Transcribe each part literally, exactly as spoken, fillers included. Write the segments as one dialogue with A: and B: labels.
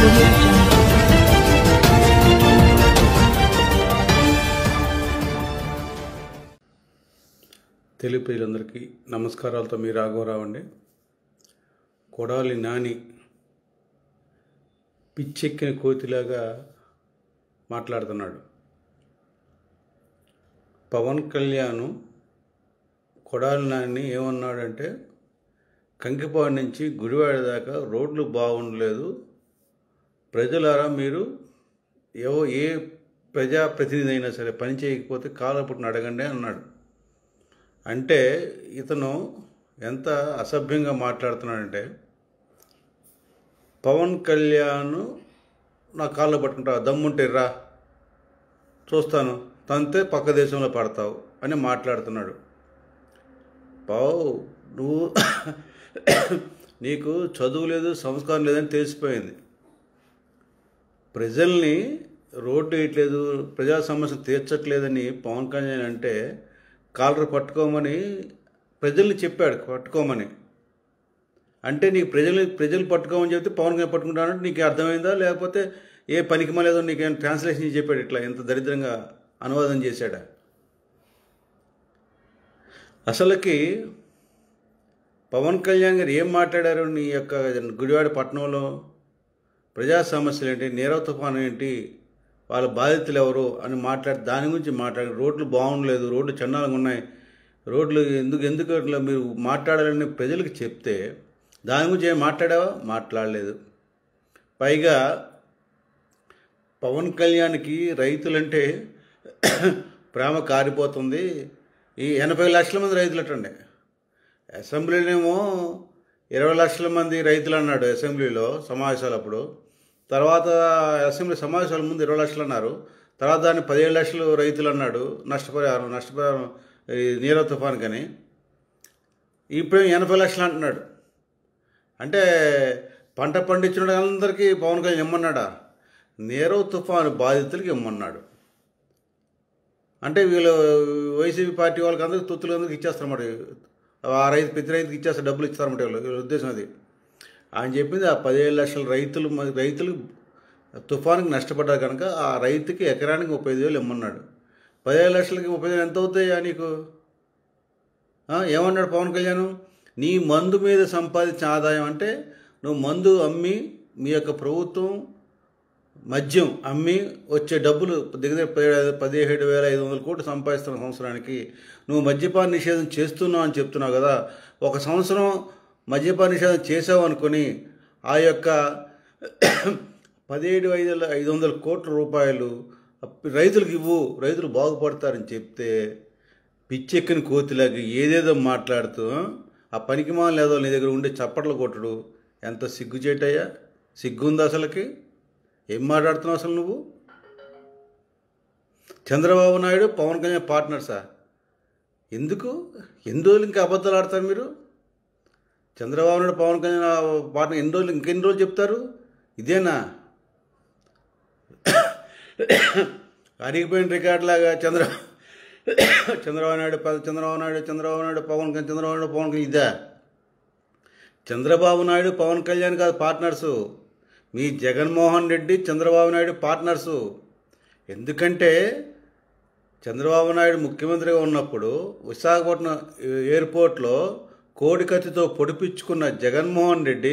A: audio jungle.
B: Telugu ప్రజలందరికీ నమస్కారాలతో మీ రాఘవరావు అండి. కొడాలి నాని పిచ్చెక్కిన కోతిలాగా మాట్లాడుతున్నాడు. పవన్ కళ్యాణ్ కొడాలి నాని ఏమన్నాడంటే, కంకిపాడు నుంచి గుడివాడ దాకా రోడ్లు బాగుండలేదు, ప్రజలారా మీరు ఏవో ఏ ప్రజాప్రతినిధి అయినా సరే పని చేయకపోతే కాలపుట్టును అడగండి అన్నాడు. అంటే ఇతను ఎంత అసభ్యంగా మాట్లాడుతున్నాడంటే, పవన్ కళ్యాణ్ నా కాళ్ళు పట్టుకుంటావు, దమ్ముంటే రా చూస్తాను, తంతే పక్క దేశంలో పడతావు అని మాట్లాడుతున్నాడు. పావు నువ్వు నీకు చదువు లేదు, సంస్కారం లేదని తెలిసిపోయింది. ప్రజల్ని రోడ్డు వేయట్లేదు, ప్రజా సమస్యలు తీర్చట్లేదని పవన్ కళ్యాణ్ అంటే కాలర్ పట్టుకోమని ప్రజల్ని చెప్పాడు, పట్టుకోమని. అంటే నీకు ప్రజలు ప్రజలు పట్టుకోమని చెప్తే పవన్ కళ్యాణ్ పట్టుకుంటానంటే నీకు అర్థమైందా, లేకపోతే ఏ పనికి మళ్ళీ నీకేం ట్రాన్స్లేషన్ చెప్పాడు, ఇట్లా ఎంత దరిద్రంగా అనువాదం చేశాడా? అసలుకి పవన్ కళ్యాణ్ గారు ఏం మాట్లాడారు నీ యొక్క గుడివాడ పట్టణంలో? ప్రజా సమస్యలు ఏంటి, నీరవ తుఫాను ఏంటి, వాళ్ళ బాధితులు ఎవరు అని మాట్లాడి దాని గురించి మాట్లాడి, రోడ్లు బాగుండలేదు, రోడ్లు చండాలంగా ఉన్నాయి, రోడ్లు ఎందుకు ఎందుకు ఇట్లా మీరు మాట్లాడాలని ప్రజలకు చెప్తే దాని గురించి ఏం మాట్లాడావా? మాట్లాడలేదు. పైగా పవన్ కళ్యాణ్కి రైతులంటే ప్రేమ కారిపోతుంది. ఈ ఎనభై లక్షల మంది రైతులు అటండి, అసెంబ్లీనేమో ఇరవై లక్షల మంది రైతులు అన్నాడు అసెంబ్లీలో సమావేశాలప్పుడు. తర్వాత అసెంబ్లీ సమావేశాల ముందు ఇరవై లక్షలు అన్నారు, తర్వాత దాన్ని పదిహేడు లక్షలు రైతులు అన్నాడు నష్టపరిహారం నష్టపరిహారం ఈ నీరవ తుఫాన్ కానీ. ఇప్పుడు ఎనభై లక్షలు అంటున్నాడు. అంటే పంట పండించిన అందరికీ పవన్ కళ్యాణ్ ఇమ్మన్నాడా? నీరవ తుఫాను బాధితులకి ఇమ్మన్నాడు. అంటే వీళ్ళు వైసీపీ పార్టీ వాళ్ళకి అందరికీ తొత్తులు అందరికి ఇచ్చేస్తారన్నమాట. ఆ రైతు ప్రతి రైతుకి ఇచ్చేస్తారు, డబ్బులు ఇస్తారన్నమాట వీళ్ళు, వీళ్ళ ఉద్దేశం అది. ఆయన చెప్పింది ఆ పదిహేడు లక్షల రైతులు రైతులు తుఫానుకి నష్టపడ్డారు కనుక ఆ రైతుకి ఎకరానికి ముప్పై ఐదు వేలు ఇమ్మన్నాడు. పదిహేడు లక్షలకి ముప్పై వేలు ఎంత అవుతాయా నీకు? ఏమన్నాడు పవన్ కళ్యాణ్? నీ మందు మీద సంపాదించిన ఆదాయం అంటే నువ్వు మందు అమ్మి మీ యొక్క ప్రభుత్వం మద్యం అమ్మి వచ్చే డబ్బులు దగ్గర పదిహేడు వేల ఐదు వందల కోట్లు సంపాదిస్తున్న సంవత్సరానికి నువ్వు మద్యపాన నిషేధం చేస్తున్నావు అని చెప్తున్నావు కదా. ఒక సంవత్సరం మద్యపాన నిషేధం చేసావు అనుకొని ఆ యొక్క పదిహేడు ఐదు ఐదు వందల కోట్ల రూపాయలు రైతులకు ఇవ్వు, రైతులు బాగుపడతారని చెప్తే పిచ్చెక్కిన కోతిలాగా ఏదేదో మాట్లాడుతూ ఆ పనికి మాల లేదో నీ దగ్గర ఉండే చప్పట్లు కొట్టడు. ఎంత సిగ్గుచేటయ్యా, సిగ్గుంది అసలుకి? ఏం మాట్లాడుతున్నావు అసలు నువ్వు? చంద్రబాబు నాయుడు పవన్ కళ్యాణ్ పార్ట్నర్సా? ఎందుకు ఎన్ని రోజులు ఇంకా అబద్ధాలు ఆడతారు మీరు? చంద్రబాబు నాయుడు పవన్ కళ్యాణ్ పార్ట్నర్ ఎన్ని రోజులు ఇంకెన్ని రోజులు చెప్తారు? ఇదేనా అరిగిపోయిన రికార్డు లాగా చంద్ర చంద్రబాబు నాయుడు చంద్రబాబు నాయుడు చంద్రబాబు నాయుడు పవన్ కళ్యాణ్ చంద్రబాబు నాయుడు పవన్ కళ్యాణ్ ఇదా? చంద్రబాబు నాయుడు పవన్ కళ్యాణ్ కాదు పార్ట్నర్సు, మీ జగన్మోహన్ రెడ్డి చంద్రబాబు నాయుడు పార్ట్నర్సు. ఎందుకంటే చంద్రబాబు నాయుడు ముఖ్యమంత్రిగా ఉన్నప్పుడు విశాఖపట్నం ఎయిర్పోర్ట్లో కోడికత్తితో పొడిపించుకున్న జగన్మోహన్ రెడ్డి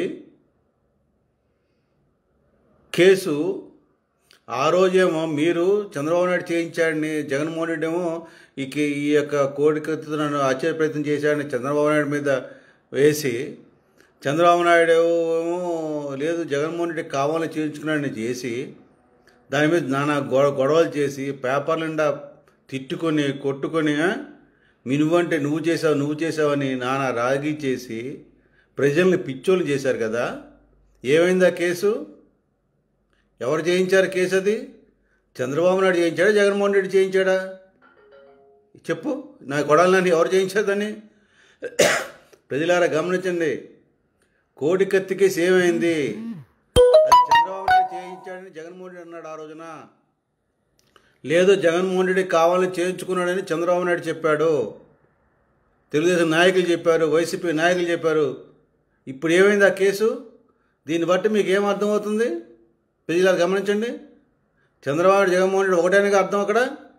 B: కేసు ఆ రోజేమో మీరు చంద్రబాబు నాయుడు చేయించాడని, జగన్మోహన్ రెడ్డి ఏమో ఈ ఈ యొక్క కోడికత్తితో నన్ను ఆశ్చర్య ప్రయత్నం చేశాడని చంద్రబాబు నాయుడు మీద వేసి, చంద్రబాబు నాయుడు ఏమో లేదు జగన్మోహన్ రెడ్డి కావాలని చేయించుకున్నాడని చేసి దాని మీద నానా గొడవ గొడవలు చేసి పేపర్ల నిండా తిట్టుకొని కొట్టుకొని మీ నువ్వంటే నువ్వు చేసావు నువ్వు చేసావని నానా రాగి చేసి ప్రజల్ని పిచ్చోళ్ళు చేశారు కదా. ఏమైంది ఆ కేసు? ఎవరు చేయించారు కేసు? అది చంద్రబాబు నాయుడు చేయించాడా, జగన్మోహన్ రెడ్డి చేయించాడా? చెప్పు, నా కొడాలని ఎవరు చేయించారు దాన్ని? ప్రజలారా గమనించండి, కోడి కత్తి కేసు ఏమైంది? అది చంద్రబాబు నాయుడు చేయించాడని జగన్మోహన్ రెడ్డి అన్నాడు ఆ రోజున. లేదు జగన్మోహన్ రెడ్డి కావాలని చేయించుకున్నాడని చంద్రబాబు నాయుడు చెప్పాడు, తెలుగుదేశం నాయకులు చెప్పారు, వైసీపీ నాయకులు చెప్పారు. ఇప్పుడు ఏమైంది ఆ కేసు? దీన్ని బట్టి మీకు ఏం అర్థమవుతుంది? ప్రజలు గమనించండి. చంద్రబాబు జగన్మోహన్ రెడ్డి ఒకటేనగా అర్థం అక్కడ.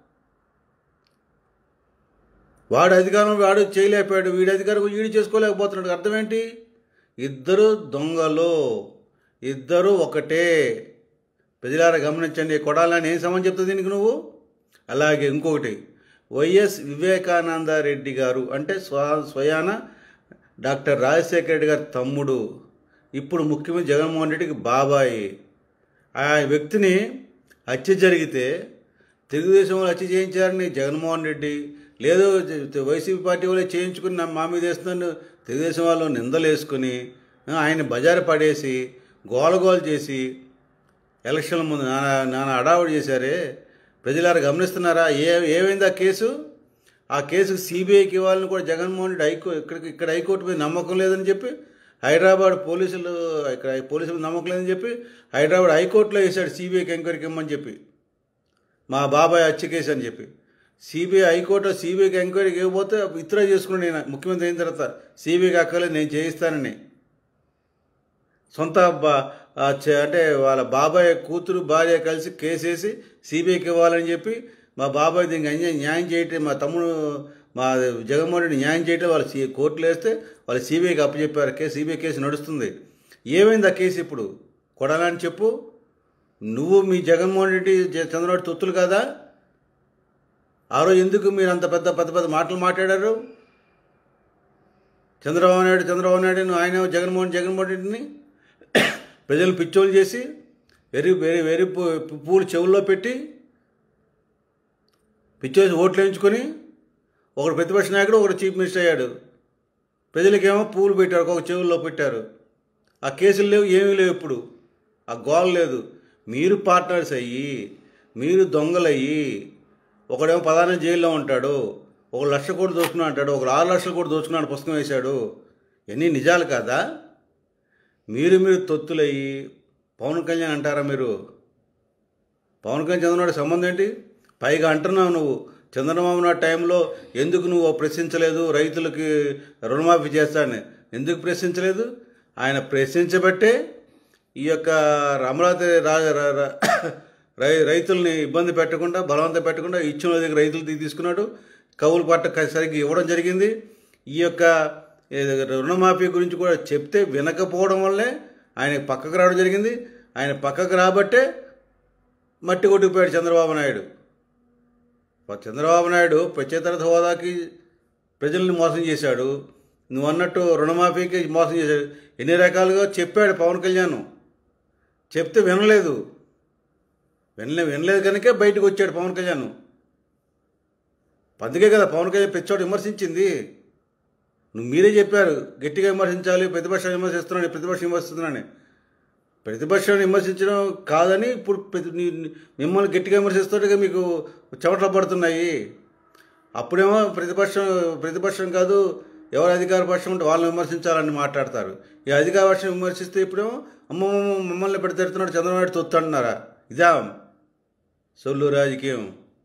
B: వాడు అధికారం వాడు చేయలేకపోయాడు, వీడి అధికారం వీడు చేసుకోలేకపోతున్నాడు. అర్థం ఏంటి? ఇద్దరు దొంగలు, ఇద్దరు ఒకటే. ప్రజలారా గమనించండి. కొడాలని ఏం సమయం చెప్తుంది దీనికి నువ్వు? అలాగే ఇంకొకటి, వైఎస్ వివేకానంద రెడ్డి గారు అంటే స్వ స్వయాన డాక్టర్ రాజశేఖర రెడ్డి గారి తమ్ముడు, ఇప్పుడు ముఖ్యమంత్రి జగన్మోహన్ రెడ్డికి బాబాయి. ఆ వ్యక్తిని హత్య జరిగితే తెలుగుదేశం వాళ్ళు హత్య చేయించారని జగన్మోహన్ రెడ్డి, లేదు వైసీపీ పార్టీ వాళ్ళే చేయించుకుని మా మీద వేస్తున్నాను తెలుగుదేశం వాళ్ళు నిందలు వేసుకుని ఆయన బజారు పడేసి గోలగోలు చేసి ఎలక్షన్ల ముందు నానా నానా అడావుడి చేశారే. ప్రజలారా గమనిస్తున్నారా? ఏ ఏమైంది ఆ కేసు? ఆ కేసుకు సిబిఐకి ఇవ్వాలని కూడా జగన్మోహన్ రెడ్డి హైకో ఇక్కడికి ఇక్కడ హైకోర్టు మీద నమ్మకం లేదని చెప్పి హైదరాబాద్ పోలీసులు ఇక్కడ పోలీసులు నమ్మకం లేదని చెప్పి హైదరాబాద్ హైకోర్టులో వేశాడు సిబిఐకి ఎంక్వైరీకి ఇమ్మని చెప్పి, మా బాబాయ్ హత్య కేసు అని చెప్పి. సిబిఐ హైకోర్టులో సిబిఐకి ఎంక్వైరీకి ఇవ్వకపోతే విత్డ్రా చేసుకున్నాను నేను ముఖ్యమంత్రి అయిన తర్వాత. సిబిఐకి అక్కర్లేదు నేను చేయిస్తానని సొంత అంటే వాళ్ళ బాబాయ్ కూతురు భార్య కలిసి కేసేసి సిబిఐకి ఇవ్వాలని చెప్పి మా బాబాయ్ దీనికి అన్యాయం న్యాయం చేయటం, మా తమ్ముడు మా జగన్మోహన్ రెడ్డి న్యాయం చేయటం వాళ్ళు సి కోర్టులో వేస్తే వాళ్ళు సిబిఐకి అప్పచెప్పారు. కేసు సిబిఐ కేసు నడుస్తుంది. ఏమైంది ఆ కేసు ఇప్పుడు? కొడాలని చెప్పు. నువ్వు మీ జగన్మోహన్ రెడ్డి చంద్రబాబు తొత్తులు కదా? ఆ రోజు ఎందుకు మీరు అంత పెద్ద పెద్ద పెద్ద మాటలు మాట్లాడారు? చంద్రబాబు నాయుడు చంద్రబాబు నాయుడు ఆయన జగన్మోహన్ జగన్మోహన్ రెడ్డిని ప్రజలు పిచ్చోళ్ళు చేసి వెరి వెరి వెరి పూలు చెవుల్లో పెట్టి పిచ్చోసి ఓట్లు వేయించుకొని ఒకడు ప్రతిపక్ష నాయకుడు ఒకడు చీఫ్ మినిస్టర్ అయ్యాడు. ప్రజలకేమో పూలు పెట్టారు, ఒక చెవుల్లో పెట్టారు. ఆ కేసులు లేవు, ఏమీ లేవు. ఇప్పుడు ఆ గోల్ లేదు. మీరు పార్ట్నర్స్ అయ్యి మీరు దొంగలయ్యి ఒకడేమో పదాన జైల్లో ఉంటాడు, ఒక లక్ష కోట్లు దోచుకున్నా అంటాడు, ఒక ఆరు లక్షలు కూడా దోచుకున్నాడు పుస్తకం వేశాడు. ఎన్ని నిజాలు కాదా? మీరు మీరు తొత్తులయ్యి పవన్ కళ్యాణ్ అంటారా మీరు? పవన్ కళ్యాణ్ చంద్రబాబు సంబంధం ఏంటి? పైగా అంటున్నావు నువ్వు చంద్రబాబు నాయుడు టైంలో ఎందుకు నువ్వు ప్రశ్నించలేదు, రైతులకి రుణమాఫీ చేస్తానని ఎందుకు ప్రశ్నించలేదు? ఆయన ప్రశ్నించబట్టే ఈ యొక్క అమరావతి రై రైతుల్ని ఇబ్బంది పెట్టకుండా బలవంతం పెట్టకుండా ఇచ్చిన దగ్గర రైతులు తీసుకున్నాడు. కవులు పట్ట సరిగ్గా ఇవ్వడం జరిగింది. ఈ యొక్క రుణమాఫీ గురించి కూడా చెప్తే వినకపోవడం వల్లే ఆయన పక్కకు రావడం జరిగింది. ఆయన పక్కకు రాబట్టే మట్టి కొట్టుకుపోయాడు చంద్రబాబు నాయుడు. చంద్రబాబు నాయుడు ప్రత్యేక హోదాకి ప్రజల్ని మోసం చేశాడు. నువ్వు అన్నట్టు రుణమాఫీకి మోసం చేశాడు. ఎన్ని రకాలుగా చెప్పాడు పవన్ కళ్యాణ్, చెప్తే వినలేదు. వినలే వినలేదు కనుక బయటకు వచ్చాడు పవన్ కళ్యాణ్. అందుకే కదా పవన్ కళ్యాణ్ పిచ్చోడు విమర్శించింది. నువ్వు మీరే చెప్పారు గట్టిగా విమర్శించాలి, ప్రతిపక్షాన్ని విమర్శిస్తున్నాను ప్రతిపక్షం విమర్శిస్తున్నాను. ప్రతిపక్షాన్ని విమర్శించడం కాదని ఇప్పుడు మిమ్మల్ని గట్టిగా విమర్శిస్తుంటే మీకు చెమటలు పడుతున్నాయి. అప్పుడేమో ప్రతిపక్షం ప్రతిపక్షం కాదు ఎవరు అధికార పక్షం ఉంటే వాళ్ళని విమర్శించాలని మాట్లాడతారు. ఈ అధికార పక్షం విమర్శిస్తే ఇప్పుడేమో అమ్మమ్మ మమ్మల్ని పెడతాడుతున్నాడు చంద్రబాబు నాయుడు తొత్తు అంటున్నారా? ఇదా సొల్లు రాజకీయం?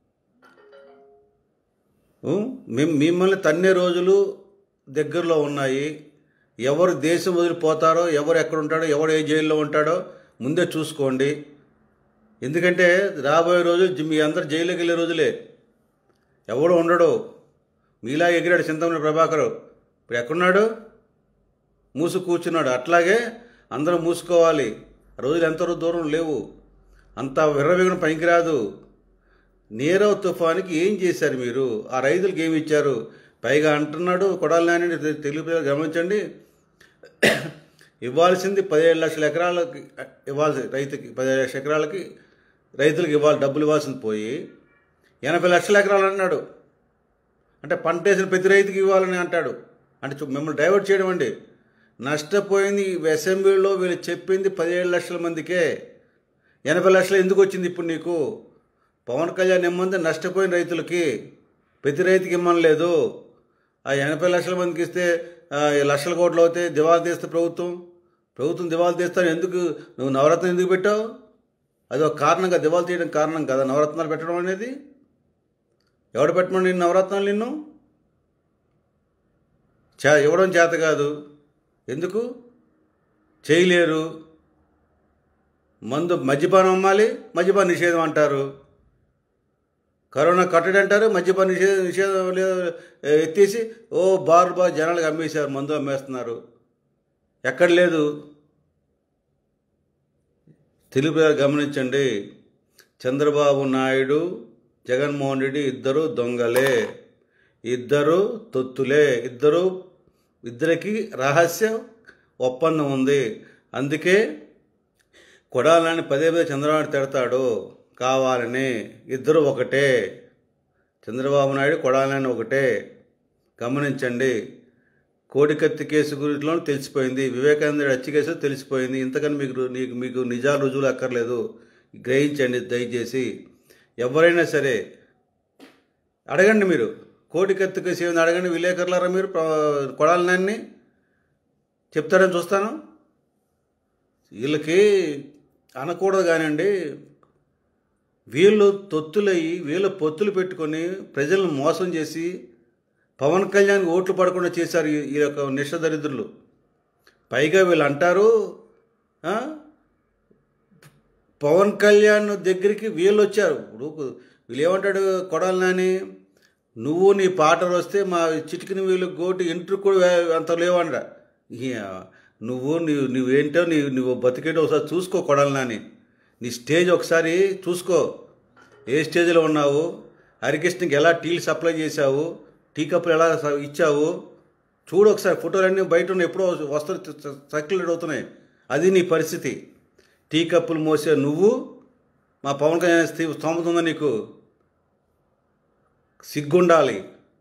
B: మేము మిమ్మల్ని తన్నే రోజులు దగ్గరలో ఉన్నాయి. ఎవరు దేశం వదిలిపోతారో, ఎవరు ఎక్కడ ఉంటాడో, ఎవడు ఏ జైల్లో ఉంటాడో ముందే చూసుకోండి. ఎందుకంటే రాబోయే రోజులు మీ అందరు జైలుకి వెళ్ళే రోజులే. ఎవడు ఉండడు. మీలా ఎగిరాడు చింతమనేని ప్రభాకర్, ఇప్పుడు ఎక్కడున్నాడు? మూసు కూర్చున్నాడు. అట్లాగే అందరూ మూసుకోవాలి. రోజులు ఎంతో దూరం లేవు. అంత విర్రవేగం పనికిరాదు. నీరవ్ తుఫానికి ఏం చేశారు మీరు? ఆ రైతులకు ఏమి ఇచ్చారు? పైగా అంటున్నాడు కొడాలి నాని, తెలుగు ప్రజలు గమనించండి, ఇవ్వాల్సింది పదిహేడు లక్షల ఎకరాలకి ఇవ్వాల్సి రైతుకి పదిహేడు లక్షల ఎకరాలకి రైతులకు ఇవ్వాలి, డబ్బులు ఇవ్వాల్సింది పోయి ఎనభై లక్షల ఎకరాలు అన్నాడు. అంటే పంట వేసిన ప్రతి రైతుకి ఇవ్వాలని అంటాడు. అంటే మిమ్మల్ని డైవర్ట్ చేయడం అండి. నష్టపోయింది అసెంబ్లీలో వీళ్ళు చెప్పింది పదిహేడు లక్షల మందికే. ఎనభై లక్షలు ఎందుకు వచ్చింది ఇప్పుడు నీకు? పవన్ కళ్యాణ్ ఇమ్మంది నష్టపోయిన రైతులకి, ప్రతి రైతుకి ఇమ్మనలేదు. ఆ ఎనభై లక్షల మందికి ఇస్తే లక్షల కోట్లు అవుతాయి. దివాళా తీస్తే ప్రభుత్వం ప్రభుత్వం దివాళా తీస్తాను. ఎందుకు నువ్వు నవరత్నం ఎందుకు పెట్టావు? అది ఒక కారణంగా దివాళా తీయడం కారణం కదా నవరత్నాలు పెట్టడం అనేది. ఎవడు పెట్టమని నిన్ను నవరత్నాలు? నిన్ను చే ఇవ్వడం చేత కాదు. ఎందుకు చేయలేరు? మందు మద్యపానం అమ్మాలి, మద్యపాన నిషేధం అంటారు. కరోనా కట్టడి అంటారు, మద్యపాన నిషేధ నిషేధం ఎత్తేసి ఓ బారు బారు జనాలకు అమ్మేశారు, మందు అమ్మేస్తున్నారు. ఎక్కడ లేదు. తెలుగు ప్రజలు గమనించండి, చంద్రబాబు నాయుడు, జగన్మోహన్ రెడ్డి ఇద్దరు దొంగలే, ఇద్దరు తొత్తులే, ఇద్దరు ఇద్దరికి రహస్య ఒప్పందం ఉంది. అందుకే కొడాలని పదే పదే చంద్రబాబు తిడతాడు కావాలని. ఇద్దరు ఒకటే, చంద్రబాబు నాయుడు కొడాలని ఒకటే. గమనించండి. కోడికత్తి కేసు గురిలో తెలిసిపోయింది, వివేకానంద హత్య కేసు తెలిసిపోయింది. ఇంతకని మీకు నీకు మీకు నిజాలు రుజువులు అక్కర్లేదు. గ్రహించండి దయచేసి. ఎవరైనా సరే అడగండి, మీరు కోడికత్తి కేసు ఏమైనా అడగండి, విలేకరులారా మీరు కొడాలని చెప్తారని చూస్తాను. వీళ్ళకి అనకూడదు కానివ్వండి, వీళ్ళు తొత్తులయ్యి వీళ్ళు పొత్తులు పెట్టుకొని ప్రజలను మోసం చేసి పవన్ కళ్యాణ్ ఓట్లు పడకుండా చేశారు ఈ యొక్క నిషదరిద్రులు. పైగా వీళ్ళు అంటారు పవన్ కళ్యాణ్ దగ్గరికి వీళ్ళు వచ్చారు. ఇప్పుడు వీళ్ళు ఏమంటాడు కొడాలి నాని, నువ్వు నీ పాటలు వస్తే మా చిటికిన వీళ్ళు గోటి ఇంటర్ కూడా అంత లేవంట. నువ్వు నువ్వు నువ్వేంటో నీ నువ్వు బతికేటో ఒకసారి చూసుకో కొడాలి నాని. నీ స్టేజ్ ఒకసారి చూసుకో, ఏ స్టేజ్లో ఉన్నావు, హరికృష్ణకి ఎలా టీలు సప్లై చేశావు, టీ కప్పులు ఎలా ఇచ్చావు చూడు ఒకసారి. ఫోటోలన్నీ బయట ఉన్నాయి, ఎప్పుడో వస్తు సర్క్యులేట్ అవుతున్నాయి. అది నీ పరిస్థితి. టీ కప్పులు మోసే నువ్వు మా పవన్ కళ్యాణ్ స్తోమత ఉందా నీకు? సిగ్గుండాలి.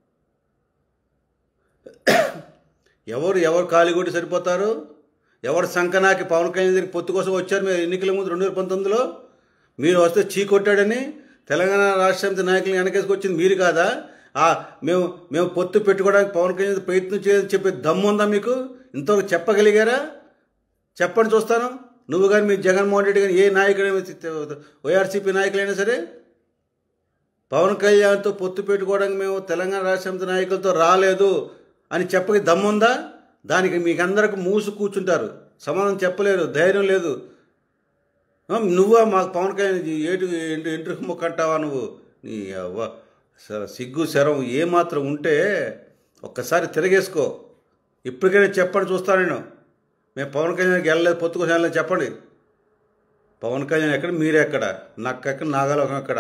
B: ఎవరు ఎవరు కాలిగొట్టి సరిపోతారు? ఎవరు సంకనాకి పవన్ కళ్యాణ్ దగ్గరికి పొత్తు కోసం వచ్చారు మీరు ఎన్నికల ముందు రెండు వేల పంతొమ్మిదిలో? మీరు వస్తే చీ కొట్టాడని తెలంగాణ రాష్ట్ర సమితి నాయకులను వెనకేసుకొచ్చింది మీరు కాదా? మేము మేము పొత్తు పెట్టుకోవడానికి పవన్ కళ్యాణ్ ప్రయత్నం చేయాలని చెప్పే దమ్ము ఉందా మీకు? ఇంతవరకు చెప్పగలిగారా? చెప్పండి చూస్తాను. నువ్వు కానీ మీ జగన్మోహన్ రెడ్డి కానీ ఏ నాయకుడు, వైఆర్సీపీ నాయకులైనా సరే పవన్ కళ్యాణ్తో పొత్తు పెట్టుకోవడానికి మేము తెలంగాణ రాష్ట్ర సమితి నాయకులతో రాలేదు అని చెప్పక దమ్ముందా? దానికి మీకు అందరికి మూసు కూర్చుంటారు, సమాధానం చెప్పలేరు, ధైర్యం లేదు. నువ్వా మాకు పవన్ కళ్యాణ్ ఏటు ఇంటర్ మొక్క అంటావా నువ్వు? నీ అవ్వ సిగ్గు శరం ఏమాత్రం ఉంటే ఒక్కసారి తిరగేసుకో. ఇప్పటికైనా చెప్పండి చూస్తాను నేను. మేము పవన్ కళ్యాణ్కి వెళ్ళలేదు, పొత్తుకోసం వెళ్ళలేదు చెప్పండి. పవన్ కళ్యాణ్ ఎక్కడ, మీరెక్కడ, నక్కెక్కడ, నాగలోకం అక్కడ.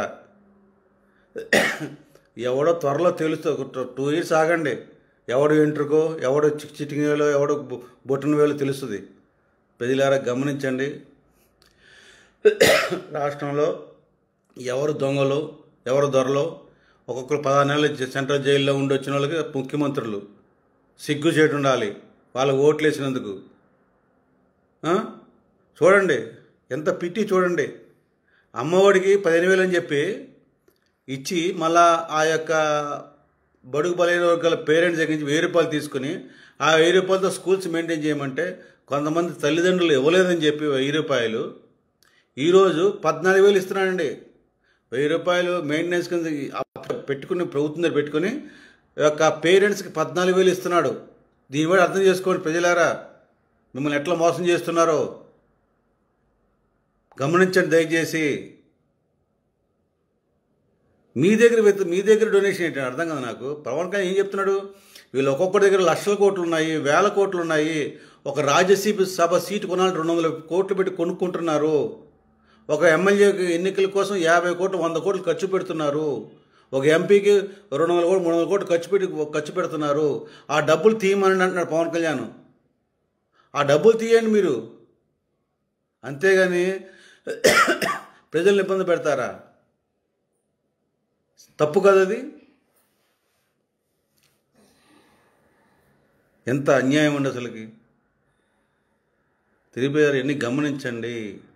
B: ఎవడో త్వరలో తెలుస్తుంది. టూ ఇయర్స్ ఆగండి. ఎవడు ఎంట్రుకో, ఎవడు చిటింగ్ వేలో, ఎవడు బొట్టన వేలో తెలుస్తుంది. ప్రజలారా గమనించండి. రాష్ట్రంలో ఎవరు దొంగలు, ఎవరు దొరలు, ఒక్కొక్కరు పదహారు నెలలు సెంట్రల్ జైల్లో ఉండి వచ్చిన వాళ్ళకి ముఖ్యమంత్రులు సిగ్గు చేటు ఉండాలి వాళ్ళకి ఓట్లు వేసినందుకు. చూడండి ఎంత పిట్టి చూడండి. అమ్మఒడికి పదిహేను వేలు అని చెప్పి ఇచ్చి మళ్ళా ఆ యొక్క బడుగు బలైన వర్గాల పేరెంట్స్ దగ్గర నుంచి వెయ్యి రూపాయలు తీసుకుని ఆ వెయ్యి రూపాయలతో స్కూల్స్ మెయింటైన్ చేయమంటే కొంతమంది తల్లిదండ్రులు ఇవ్వలేదని చెప్పి వెయ్యి రూపాయలు ఈరోజు పద్నాలుగు వేలు ఇస్తున్నానండి. వెయ్యి రూపాయలు మెయింటెనెన్స్ కింద పెట్టుకుని ప్రభుత్వం దగ్గర పెట్టుకుని యొక్క పేరెంట్స్కి పద్నాలుగు వేలు ఇస్తున్నాడు. దీని కూడా అర్థం చేసుకోండి ప్రజలారా, మిమ్మల్ని ఎట్లా మోసం చేస్తున్నారో గమనించండి దయచేసి. మీ దగ్గర మీ దగ్గర డొనేషన్ ఏంటంటే అర్థం కదా నాకు. పవన్ కళ్యాణ్ ఏం చెప్తున్నాడు? వీళ్ళు ఒక్కొక్కరి దగ్గర లక్షల కోట్లు ఉన్నాయి, వేల కోట్లు ఉన్నాయి. ఒక రాజ్యసభ సభ సీటు కొనాలంటే రెండు వందల కోట్లు పెట్టి కొనుక్కుంటున్నారు. ఒక ఎమ్మెల్యే ఎన్నికల కోసం యాభై కోట్లు వంద కోట్లు ఖర్చు పెడుతున్నారు. ఒక ఎంపీకి రెండు వందల కోట్లు మూడు వందల కోట్లు ఖర్చు పెట్టి ఖర్చు పెడుతున్నారు. ఆ డబ్బులు తీయమని అంటున్నాడు పవన్ కళ్యాణ్. ఆ డబ్బులు తీయండి మీరు, అంతేగాని ప్రజల్ని ఇబ్బంది పెడతారా? తప్పు కదా అది. ఎంత అన్యాయం అండి అసలుకి. తిరిగిపోయారు. ఎన్ని గమనించండి.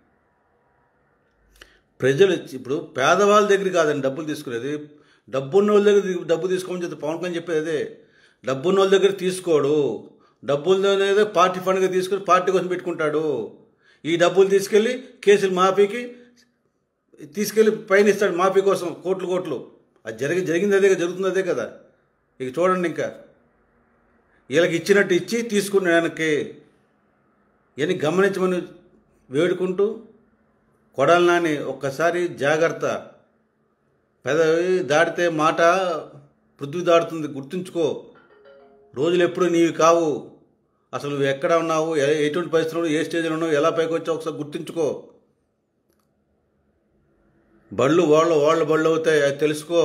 B: ప్రజలు ఇప్పుడు పేదవాళ్ళ దగ్గర కాదండి డబ్బులు తీసుకునేది, డబ్బున్న వాళ్ళ దగ్గర డబ్బు తీసుకోమని చెప్పి పవన్ కళ్యాణ్ చెప్పేది అదే. డబ్బున్న వాళ్ళ దగ్గర తీసుకోడు, డబ్బులు అనేది పార్టీ ఫండ్గా తీసుకుని పార్టీ కోసం పెట్టుకుంటాడు. ఈ డబ్బులు తీసుకెళ్ళి కేసులు మాఫీకి తీసుకెళ్ళి పైన ఇస్తాడు, మాఫీ కోసం కోట్లు కోట్లు. అది జరిగి జరిగింది అదే, జరుగుతుంది అదే కదా. ఇక చూడండి, ఇంకా వీళ్ళకి ఇచ్చినట్టు ఇచ్చి తీసుకున్న వెనక్కి ఇవన్నీ గమనించమని వేడుకుంటూ కొడాలి నాని ఒక్కసారి జాగ్రత్త, పెదవి దాటితే మాట పృథ్వీ దాడుతుంది, గుర్తుంచుకో. రోజులు ఎప్పుడు నీవి కావు. అసలు నువ్వు ఎక్కడ ఉన్నావు, ఎటువంటి పరిస్థితుల్లో, ఏ స్టేజ్లో ఉన్నావు, ఎలా పైకి వచ్చావు ఒకసారి గుర్తుంచుకో. బళ్ళు వాళ్ళు వాళ్ళు బళ్ళు అవుతాయి, అది తెలుసుకో.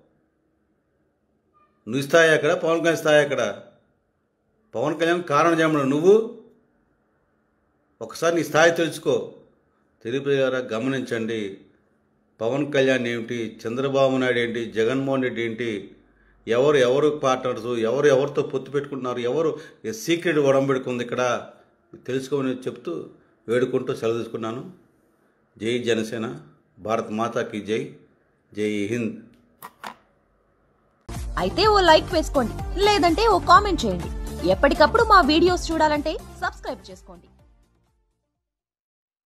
B: నువ్వు స్థాయి అక్కడ, పవన్ కళ్యాణ్ స్థాయి అక్కడ. పవన్ కళ్యాణ్ కారణ జన్మడు, నువ్వు ఒకసారి నీ స్థాయి తెలుసుకో. తెలుగుప్రజలారా గమనించండి. పవన్ కళ్యాణ్ ఏమిటి, చంద్రబాబు నాయుడు ఏంటి, జగన్మోహన్ రెడ్డి ఏంటి, ఎవరు ఎవరు పార్ట్నర్స్, ఎవరు ఎవరితో పొత్తు పెట్టుకుంటున్నారు, ఎవరు సీక్రెట్ ఒడంబడుకుంది ఇక్కడ తెలుసుకోమని చెప్తూ వేడుకుంటూ సెలవు తీసుకున్నాను. జై జనసేన, భారత్ మాతాకి జై, జై హింద్.
A: అయితే ఓ లైక్ వేసుకోండి, లేదంటే ఓ కామెంట్ చేయండి. ఎప్పటికప్పుడు మా వీడియోస్ చూడాలంటే సబ్స్క్రైబ్ చేసుకోండి.